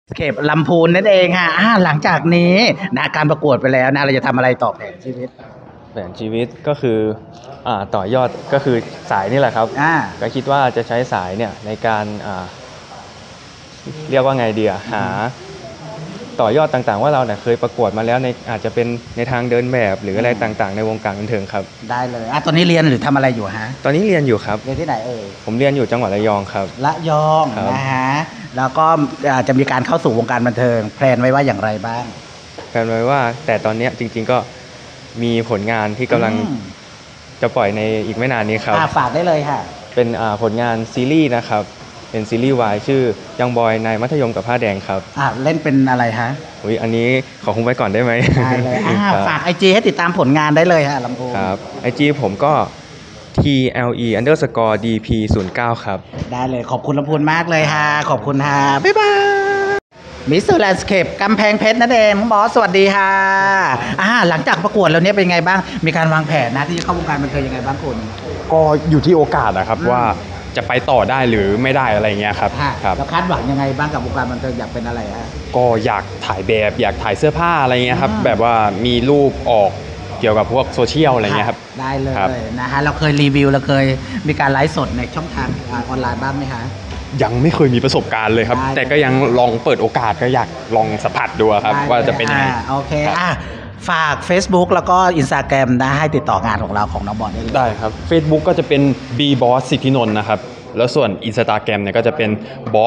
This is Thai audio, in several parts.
เก็บลำพูนนั่นเองค่ะหลังจากนี้นะการประกวดไปแล้วนะเราจะทำอะไรต่อแผนชีวิตแผนชีวิตก็คือต่อยอดก็คือสายนี่แหละครับก็คิดว่าจะใช้สายเนี่ยในการเรียกว่าไงดีหาต่อยอดต่างๆว่าเราเนี่ยเคยประกวดมาแล้วในอาจจะเป็นในทางเดินแบบหรืออะไรต่างๆในวงการบันเทิงครับได้เลยตอนนี้เรียนหรือทำอะไรอยู่ฮะตอนนี้เรียนอยู่ครับเรียนที่ไหนผมเรียนอยู่จังหวัดระยองครับระยองนะฮะแล้วก็จะมีการเข้าสู่วงการบันเทิงแพลนไว้ว่าอย่างไรบ้างแพลนไว้ว่าแต่ตอนนี้จริงๆก็มีผลงานที่กำลังจะปล่อยในอีกไม่นานนี้ครับฝากได้เลยค่ะเป็นผลงานซีรีส์นะครับเป็นซีรีส์วายชื่อยังบอยนายมัธยมกับผ้าแดงครับเล่นเป็นอะไรฮะอันนี้ขอคุ้มไว้ก่อนได้ไหมได้เลยฝาก IG ให้ติดตามผลงานได้เลยฮะลำพูนครับ IG ผมก็ TLE_DP09 ครับได้เลยขอบคุณลำพูนมากเลยฮะขอบคุณฮะบ๊ายบายมิสเตอร์แลนด์สเคปกำแพงเพชรนั่นเองบอสสวัสดีค่ะหลังจากประกวดแล้วเนี่ยเป็นไงบ้างมีการวางแผนนะที่จะเข้าวงการบันเทิงยังไงบ้างคุณก็อยู่ที่โอกาสนะครับว่าจะไปต่อได้หรือไม่ได้อะไรเงี้ยครับแล้วคาดหวังยังไงบ้างกับวงการบันเทิงอยากเป็นอะไรฮะก็อยากถ่ายแบบอยากถ่ายเสื้อผ้าอะไรเงี้ยครับแบบว่ามีรูปออกเกี่ยวกับพวกโซเชียลอะไรเงี้ยครับได้เลยนะฮะเราเคยรีวิวเราเคยมีการไลฟ์สดในช่องทางออนไลน์บ้างไหมคะยังไม่เคยมีประสบการณ์เลยครับแต่ก็ยังลองเปิดโอกาสก็อยากลองสัมผัสดูครับว่าจะเป็นยังไงโอเคฝาก Facebook แล้วก็ Instagram นะให้ติดต่องานของเราของน้องบอสได้เลยได้ครับ Facebook ก็จะเป็น bboss สิทธินนท์นะครับแล้วส่วน Instagram เนี่ยก็จะเป็น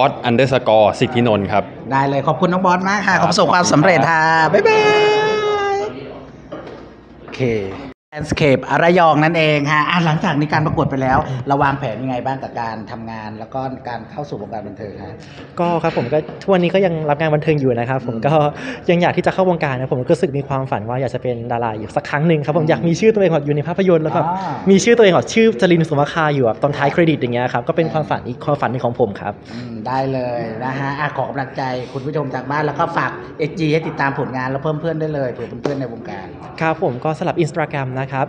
boss_สิทธินนท์ครับได้เลยขอบคุณน้องบอสมากค่ะขอประสบความสำเร็จค่ะบ๊ายบายโอเคแลนด์สเคประยองนั่นเองฮะหลังจากนี้การประกวดไปแล้วเราวางแผนยังไงบ้างกับการทำงานแล้วก็การเข้าสู่วงการบันเทิงครับก็ครับผมก็ทุกวันนี้ก็ยังรับงานบันเทิงอยู่นะครับผมก็ยังอยากที่จะเข้าวงการนะผมก็รู้สึกมีความฝันว่าอยากจะเป็นดาราอยู่สักครั้งหนึ่งครับผมอยากมีชื่อตัวเองแบบอยู่ในภาพยนตร์แล้วก็มีชื่อตัวเองแบบชื่อจรินทร์สุมาคาอยู่แบบตอนท้ายเครดิตอย่างเงี้ยครับก็เป็นความฝันอีกความฝันหนึ่งของผมครับได้เลยนะฮะขอกำลังใจคุณผู้ชมจากบ้านแล้วก็ฝาก XG ให้ติดตามผลงานแล้วเพิ่มเพื่อนได้เลยเผื่อเพื่อนๆในวงการครับผมก็สำหรับ Instagram นะครับ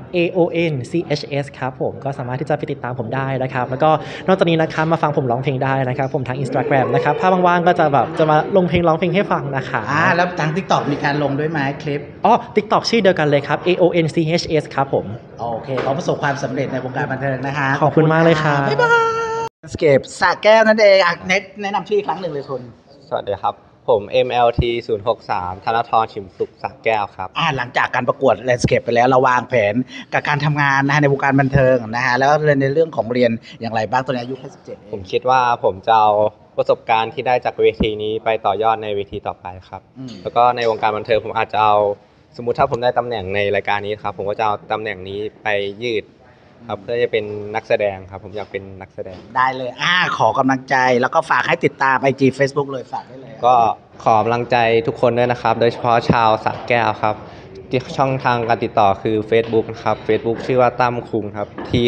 AONCHS ครับผมก็สามารถที่จะไปติดตามผมได้นะครับแล้วก็นอกจากนี้นะครับมาฟังผมร้องเพลงได้นะครับผมทาง Instagram นะครับถ้าว่างๆก็จะแบบจะมาลงเพลงร้องเพลงให้ฟังนะคะแล้วทาง TikTok มีการลงด้วยไหมคลิป TikTok ชื่อเดียวกันเลยครับ AONCHS ครับผมโอเคขอประสบความสำเร็จในวงการบันเทิงนะคะขอบคุณมากเลยครับบ๊ายบายสเคปสระแก้วนั่นเองแนะนำชื่ออีกครั้งหนึ่งเลยคุณสวัสดีครับผม MLT 063ธนทรฉิมสุขสระแก้วครับหลังจากการประกวดแลนด์สเคปไปแล้วเราวางแผนกับการทำงานนะฮะในวงการบันเทิงนะฮะแล้วในเรื่องของเรียนอย่างไรบ้างตัวนี้อายุแค่17 ผมคิดว่าผมจะเอาประสบการณ์ที่ได้จากเวทีนี้ไปต่อยอดในเวทีต่อไปครับแล้วก็ในวงการบันเทิงผมอาจจะเอาสมมุติถ้าผมได้ตำแหน่งในรายการนี้ครับผมก็จะเอาตำแหน่งนี้ไปยืดครับเพื่อจะเป็นนักแสดงครับผมอยากเป็นนักแสดงได้เลยขอกำลังใจแล้วก็ฝากให้ติดตาม IG Facebook เลยฝากได้เลยก็ขอกำลังใจทุกคนด้วยนะครับโดยเฉพาะชาวสระแก้วครับที่ช่องทางการติดต่อคือ Facebook นะครับ Facebook ชื่อว่าตั้มคุงครับ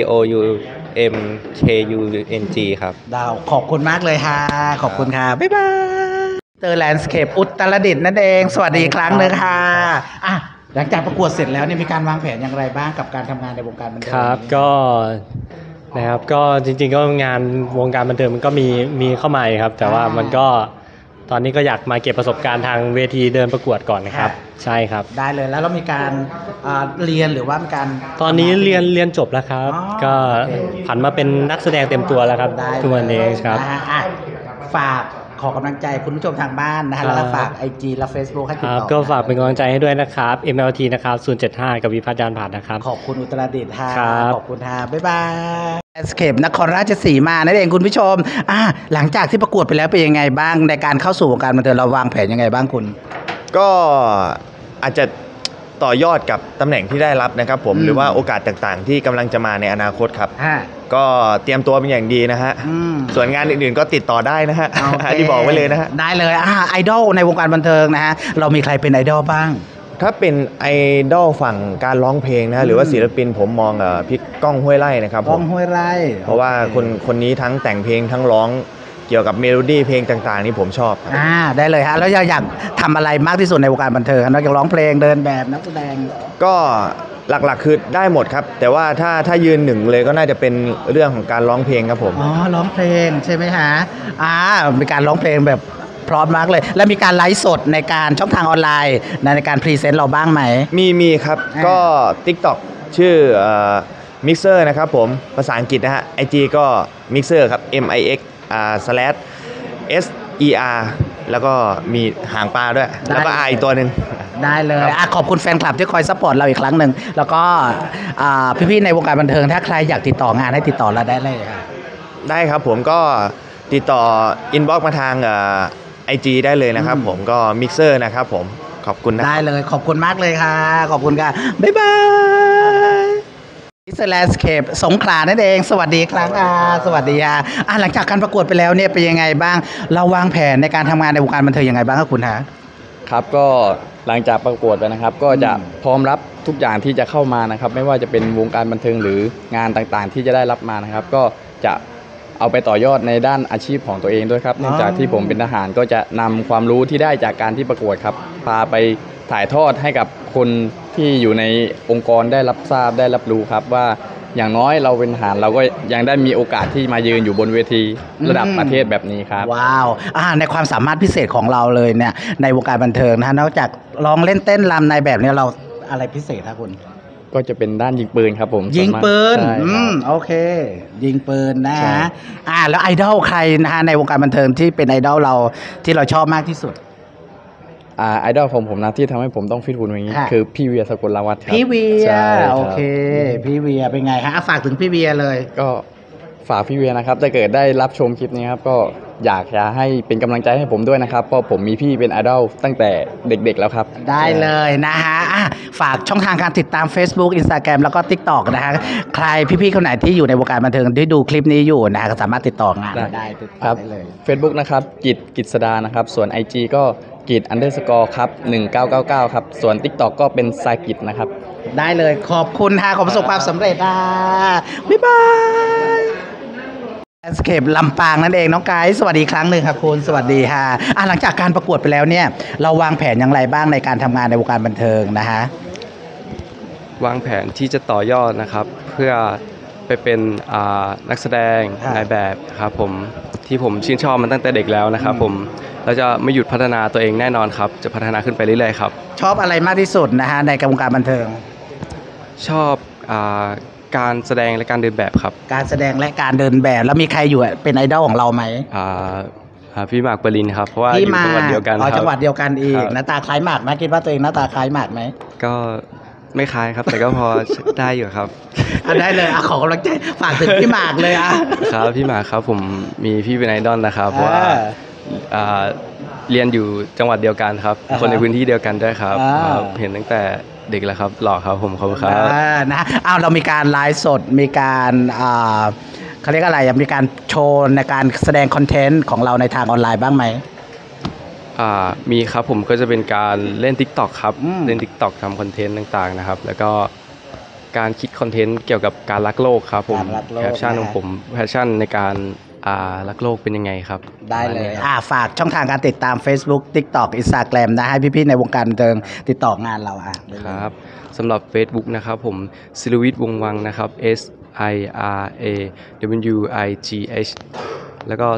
TOUMKUNG ครับดาวขอบคุณมากเลยค่ะขอบคุณค่ะบ๊ายบายเตอร์แลนด์สเคปอุตรดิตถ์นั่นเองสวัสดีครั้งนึงค่ะหลังจากประกวดเสร็จแล้วเนี่ยมีการวางแผนอย่างไรบ้างกับการทำงานในวงการบันเทิงครับก็นะครับก็จริงๆก็งานวงการบันเทิงมันก็มีเข้ามาครับแต่ว่ามันก็ตอนนี้ก็อยากมาเก็บประสบการณ์ทางเวทีเดินประกวดก่อนนะครับใช่ครับได้เลยแล้วเรามีการเรียนหรือว่าการตอนนี้เรียนจบแล้วครับก็ผันมาเป็นนักแสดงเต็มตัวแล้วครับทุกวันนี้ครับฝากขอกำลังใจคุณผู้ชมทางบ้านนะฮะแล้วก็ฝาก IG และ Facebook ให้ติดต่อก็ฝากเป็นกำลังใจให้ด้วยนะครับ MLT นะครับ075กับวิพัฒน์ยานผ่านนะครับขอบคุณอุตรดิตถ์ค่ะขอบคุณค่ะบ๊ายบายแลนด์สเคปนครราชสีมานั่นเองคุณผู้ชมหลังจากที่ประกวดไปแล้วเป็นยังไงบ้างในการเข้าสู่วงการบันเทิงเราวางแผนยังไงบ้างคุณก็อาจจะต่อยอดกับตำแหน่งที่ได้รับนะครับผมหรือว่าโอกาสต่างๆที่กำลังจะมาในอนาคตครับก็เตรียมตัวเป็นอย่างดีนะฮะส่วนงานอื่นๆก็ติดต่อได้นะฮะที่บอกไว้เลยนะฮะได้เลยไอดอลในวงการบันเทิงนะฮะเรามีใครเป็นไอดอลบ้างถ้าเป็นไอดอลฝั่งการร้องเพลงนะหรือว่าศิลปินผมมองพี่ก้องห้วยไร่นะครับก้องห้วยไร่เพราะว่าคนนี้ทั้งแต่งเพลงทั้งร้องเกี่ยวกับเมโลดี้เพลงต่างๆนี่ผมชอบได้เลยฮะแล้วอยากทำอะไรมากที่สุดในวงการบันเทิงนอกจากร้องเพลงเดินแบบนักแสดงก็หลักๆคือได้หมดครับแต่ว่าถ้ายืนหนึ่งเลยก็น่าจะเป็นเรื่องของการร้องเพลงครับผมร้องเพลงใช่ไหมฮะมีการร้องเพลงแบบพร้อมมากเลย แล้วมีการไลฟ์สดในการช่องทางออนไลน์ในการพรีเซนต์เราบ้างไหมมีครับ ก็ TikTok ชื่อMixer นะครับผมภาษาอังกฤษนะฮะ IG ก็ Mixer ครับ MIX/SER แล้วก็มีหางปลาด้วย แล้วก็ R อีกตัวหนึ่งได้เลยขอบคุณแฟนคลับที่คอยซัพพอร์ตเราอีกครั้งหนึ่งแล้วก็พี่ๆในวงการบันเทิงถ้าใครอยากติดต่องานให้ติดต่อเราได้เลยค่ะได้ครับผมก็ติดต่อ inbox มาทางIG ได้เลยนะครับผมก็ Mixer นะครับผมขอบคุณนะได้เลยขอบคุณมากเลยค่ะขอบคุณค่ะบ๊ายบายอิสแลนด์สเคปสงขลานั่นเองสวัสดีครับสวัสดีค่ะหลังจากการประกวดไปแล้วเนี่ยเป็นยังไงบ้างเราวางแผนในการทำงานในวงการบันเทิงยังไงบ้างครับคุณฮะครับก็หลังจากประกวดไปนะครับก็จะพร้อมรับทุกอย่างที่จะเข้ามานะครับไม่ว่าจะเป็นวงการบันเทิงหรืองานต่างๆ ที่จะได้รับมานะครับก็จะเอาไปต่อยอดในด้านอาชีพของตัวเองด้วยครับเนื่องจากที่ผมเป็นทหารก็จะนำความรู้ที่ได้จากการที่ประกวดครับพาไปถ่ายทอดให้กับคนที่อยู่ในองค์กรได้รับทราบได้รับรู้ครับว่าอย่างน้อยเราเป็นทหารเราก็ยังได้มีโอกาสที่มายืนอยู่บนเวทีระดับประเทศแบบนี้ครับว้าวในความสามารถพิเศษของเราเลยเนี่ยในวงการบันเทิงนะนอกจากร้องเล่นเต้นรำในแบบนี้เราอะไรพิเศษครับคุณก็จะเป็นด้านยิงปืนครับผมยิงปืนใช่ครับโอเคยิงปืนนะฮะแล้วไอดอลใครนะฮะในวงการบันเทิงที่เป็นไอดอลเราที่เราชอบมากที่สุดไอดอลของผมนะที่ทำให้ผมต้องฟิตหุ่นอย่างนี้คือพี่เวียสกลวัฒน์ครับพี่เวียโอเคพี่เวียเป็นไงฮะฝากถึงพี่เวียเลยก็ฝากพี่เวียนะครับถ้าเกิดได้รับชมคลิปนี้ครับก็อยากจะให้เป็นกำลังใจให้ผมด้วยนะครับเพราะผมมีพี่เป็นไอดอลตั้งแต่เด็กๆแล้วครับได้เลยนะฮะฝากช่องทางการติดตาม Facebook Instagram แล้วก็ TikTok นะฮะใครพี่ๆคนไหนที่อยู่ในวงการบันเทิงที่ดูคลิปนี้อยู่นะฮะก็สามารถติดต่องานได้ครับ Facebook นะครับกิจสดานะครับส่วน IG ก็กิจ_ครับ1999ครับส่วน TikTok ก็เป็นสายกิจนะครับได้เลยขอบคุณค่ะขอประสบความสำเร็จบ๊ายบายแลนด์สเคปลำปางนั่นเองน้องไกด์สวัสดีครั้งหนึ่งค่ะคุณสวัสดีค่ะหลังจากการประกวดไปแล้วเนี่ยเราวางแผนอย่างไรบ้างในการทำงานในวงการบันเทิงนะฮะวางแผนที่จะต่อยอดนะครับเพื่อไปเป็นนักแสดงนายแบบครับผมที่ผมชื่นชอบมันตั้งแต่เด็กแล้วนะครับผมเราจะไม่หยุดพัฒนาตัวเองแน่นอนครับจะพัฒนาขึ้นไปเรื่อยๆครับชอบอะไรมากที่สุดนะฮะในวงการบันเทิงชอบการแสดงและการเดินแบบครับการแสดงและการเดินแบบแล้วมีใครอยู่เป็นไอดอลของเราไหมพี่หมากปรินครับเพราะว่าอยู่จังหวัดเดียวกันจังหวัดเดียวกันอีกหน้าตาคล้ายหมากไหมคิดว่าตัวเองหน้าตาคล้ายหมากไหมก็ไม่คล้ายครับแต่ก็พอได้อยู่ครับได้เลยขอกำลังใจฝากถึงพี่หมากเลยครับพี่หมากครับผมมีพี่เป็นไอดอลนะครับเพราะว่าเรียนอยู่จังหวัดเดียวกันครับคนในพื้นที่เดียวกันด้วยครับเห็นตั้งแต่เด็กแล้วครับหล่อครับผมขอบคุณครับนะเรามีการไลฟ์สดมีการเขาเรียกอะไรมีการโชว์ในการแสดงคอนเทนต์ของเราในทางออนไลน์บ้างไหมมีครับผมก็จะเป็นการเล่น TikTok ครับเล่น TikTok ทำคอนเทนต์ต่างๆนะครับแล้วก็การคิดคอนเทนต์เกี่ยวกับการรักโลกครับผมแพชชั่นของผมแพชชั่นในการรักโลกเป็นยังไงครับได้เลยฝากช่องทางการติดตาม Facebook TikTok Instagram นะให้พี่ๆในวงการบันเทิงติดต่องานเราครับสำหรับ Facebook นะครับผมศิลวิทย์วงศ์วังนะครับ SIRAWIGH แล้วก็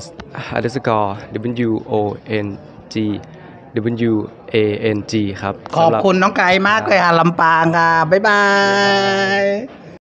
_WONGWANG ครับขอบคุณน้องไก่มากเลยลำปางค่ะบ๊ายบาย